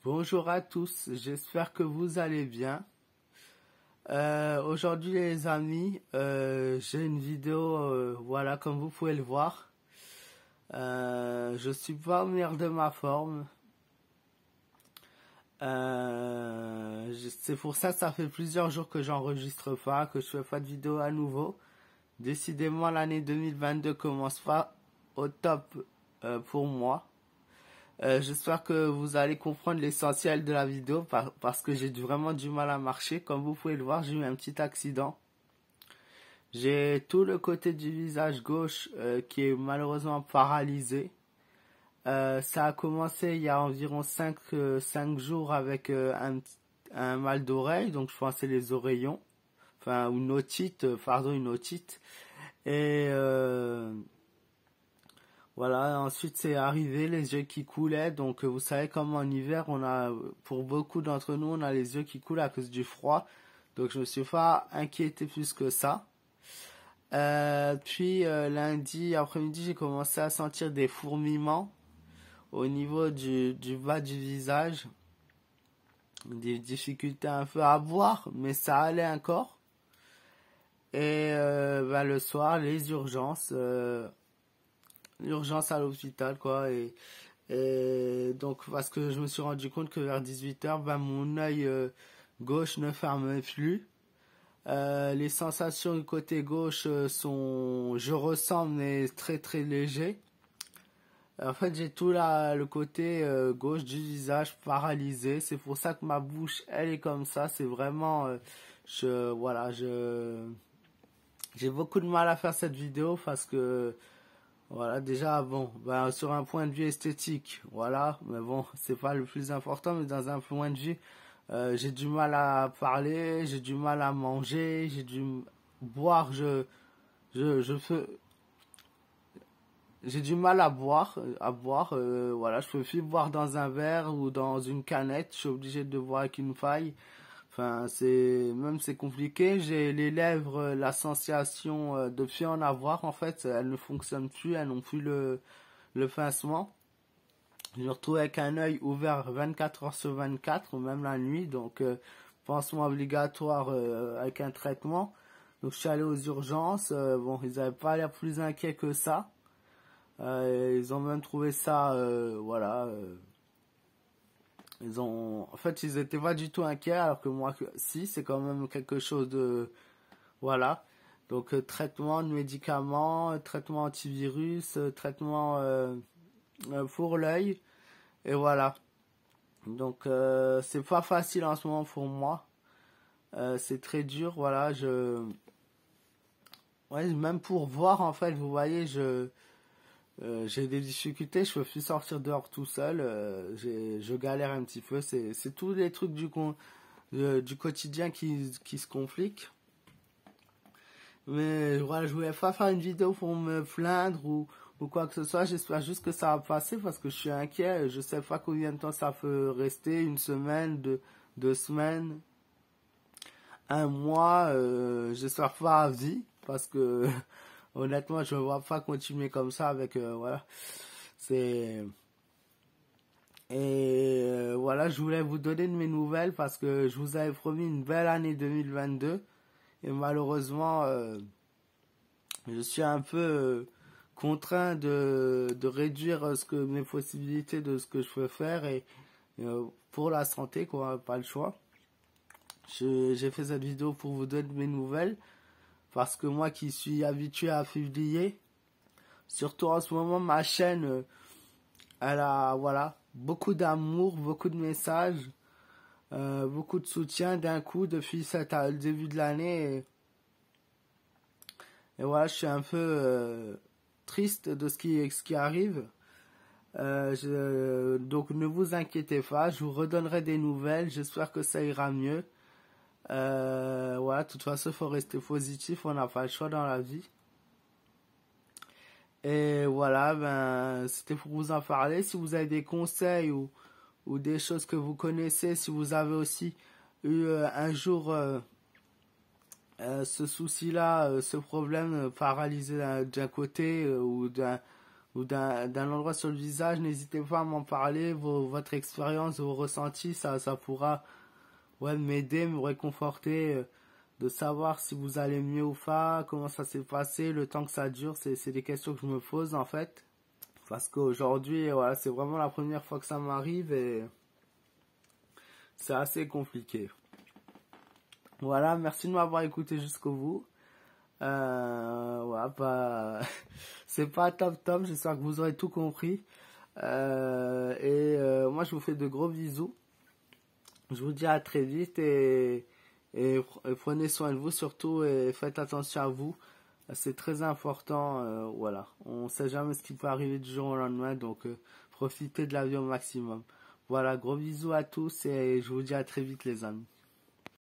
Bonjour à tous, j'espère que vous allez bien. Aujourd'hui les amis, j'ai une vidéo, voilà comme vous pouvez le voir. Je suis pas au meilleur de ma forme. C'est pour ça que ça fait plusieurs jours que j'enregistre pas, que je fais pas de vidéo à nouveau. Décidément l'année 2022 commence pas au top pour moi. J'espère que vous allez comprendre l'essentiel de la vidéo parce que j'ai vraiment du mal à marcher. Comme vous pouvez le voir, j'ai eu un petit accident. J'ai tout le côté du visage gauche qui est malheureusement paralysé. Ça a commencé il y a environ 5 jours avec un mal d'oreille, donc je pensais les oreillons, enfin une otite, pardon, une otite. Et voilà, ensuite c'est arrivé les yeux qui coulaient, donc vous savez comme en hiver on a, pour beaucoup d'entre nous, on a les yeux qui coulent à cause du froid, donc je me suis pas inquiété plus que ça. Puis lundi après-midi j'ai commencé à sentir des fourmillements au niveau du bas du visage, des difficultés un peu à boire, mais ça allait encore. Et le soir les urgences. L'urgence à l'hôpital quoi et donc parce que je me suis rendu compte que vers 18h mon œil gauche ne fermait plus. Les sensations du côté gauche sont, je ressens, mais très très léger. En fait j'ai tout là le côté gauche du visage paralysé, c'est pour ça que ma bouche elle est comme ça, c'est vraiment j'ai beaucoup de mal à faire cette vidéo parce que voilà, déjà, bon, sur un point de vue esthétique, voilà, mais bon, c'est pas le plus important, mais dans un point de vue, j'ai du mal à parler, j'ai du mal à manger, j'ai du boire, je fais, j'ai du mal à boire, voilà, je peux plus boire dans un verre ou dans une canette, je suis obligé de boire avec une faille. Enfin, c'est compliqué. J'ai les lèvres, la sensation de plus en avoir en fait, elles ne fonctionnent plus, elles n'ont plus le pincement. Je me retrouve avec un œil ouvert 24 heures sur 24 ou même la nuit, donc pansement obligatoire avec un traitement. Donc je suis allé aux urgences. Bon, ils n'avaient pas l'air plus inquiets que ça. Ils ont même trouvé ça, voilà. En fait, ils étaient pas du tout inquiets, alors que moi, si, c'est quand même quelque chose de, voilà. Donc, traitement de médicaments, traitement antivirus, traitement pour l'œil, et voilà. Donc, c'est pas facile en ce moment pour moi. C'est très dur, voilà. Ouais, même pour voir, en fait, vous voyez, j'ai des difficultés, je peux plus sortir dehors tout seul, je galère un petit peu, c'est tous les trucs du quotidien qui se compliquent. Mais voilà, je voulais pas faire une vidéo pour me plaindre ou quoi que ce soit, j'espère juste que ça va passer parce que je suis inquiet, je sais pas combien de temps ça peut rester, une semaine, 2 semaines, un mois, j'espère pas à vie parce que honnêtement, je ne vois pas continuer comme ça avec voilà. C'est et voilà, je voulais vous donner de mes nouvelles parce que je vous avais promis une belle année 2022 et malheureusement je suis un peu contraint de réduire mes possibilités de ce que je peux faire et pour la santé quoi, pas le choix. J'ai fait cette vidéo pour vous donner de mes nouvelles parce que moi qui suis habitué à publier, surtout en ce moment, ma chaîne, elle a, voilà, beaucoup d'amour, beaucoup de messages, beaucoup de soutien d'un coup depuis le début de l'année. Et voilà, je suis un peu triste de ce qui arrive. Donc ne vous inquiétez pas, je vous redonnerai des nouvelles, j'espère que ça ira mieux. Voilà, de toute façon, il faut rester positif, on n'a pas le choix dans la vie. Et voilà, c'était pour vous en parler. Si vous avez des conseils ou des choses que vous connaissez, si vous avez aussi eu un jour ce souci-là, ce problème paralysé d'un côté ou ou d'un endroit sur le visage, n'hésitez pas à m'en parler, votre expérience, vos ressentis, ça pourra ouais, m'aider, me réconforter, de savoir si vous allez mieux ou pas, comment ça s'est passé, le temps que ça dure, c'est des questions que je me pose en fait. Parce qu'aujourd'hui, voilà, c'est vraiment la première fois que ça m'arrive et c'est assez compliqué. Voilà, merci de m'avoir écouté jusqu'au bout. Ouais, bah, c'est pas top, j'espère que vous aurez tout compris. Moi, je vous fais de gros bisous. Je vous dis à très vite et prenez soin de vous surtout et faites attention à vous. C'est très important, voilà. On sait jamais ce qui peut arriver du jour au lendemain, donc profitez de la vie au maximum. Voilà, gros bisous à tous et je vous dis à très vite les amis.